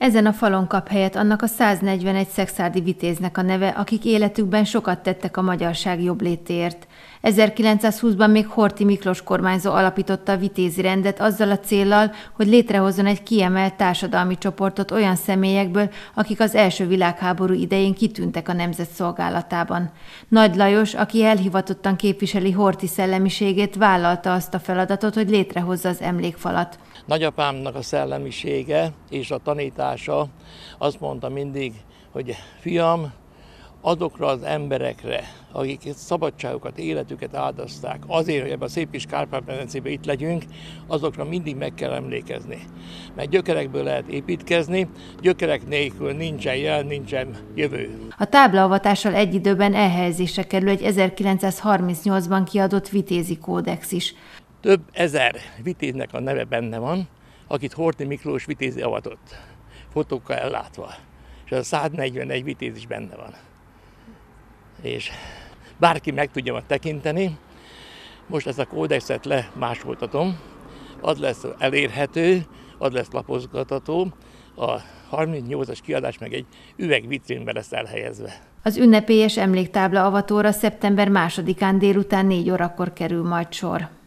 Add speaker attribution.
Speaker 1: Ezen a falon kap helyet annak a 141 szekszárdi vitéznek a neve, akik életükben sokat tettek a magyarság jobblétéért. 1920-ban még Horthy Miklós kormányzó alapította a vitézi rendet azzal a céllal, hogy létrehozzon egy kiemelt társadalmi csoportot olyan személyekből, akik az első világháború idején kitűntek a nemzet szolgálatában. Nagy Lajos, aki elhivatottan képviseli Horthy szellemiségét, vállalta azt a feladatot, hogy létrehozza az emlékfalat.
Speaker 2: Nagyapámnak a szellemisége és a tanítása azt mondta mindig, hogy fiam, azokra az emberekre, akik szabadságukat, életüket áldozták, azért, hogy ebben a szép kis Kárpát-medencében itt legyünk, azokra mindig meg kell emlékezni. Mert gyökerekből lehet építkezni, gyökerek nélkül nincsen jel, nincsen jövő.
Speaker 1: A táblaavatással egy időben elhelyezésre kerül egy 1938-ban kiadott vitézi kódex is.
Speaker 2: Több ezer vitéznek a neve benne van, akit Horthy Miklós vitézi avatott, fotókkal ellátva. És a 141 vitéz is benne van. És bárki meg tudja majd tekinteni. Most ezt a kódexet lemásoltatom, az lesz elérhető, az lesz lapozgatható, a 38-as kiadás meg egy üvegvitrínbe lesz elhelyezve.
Speaker 1: Az ünnepélyes emléktábla avatóra szeptember 2-án délután 4 órakor kerül majd sor.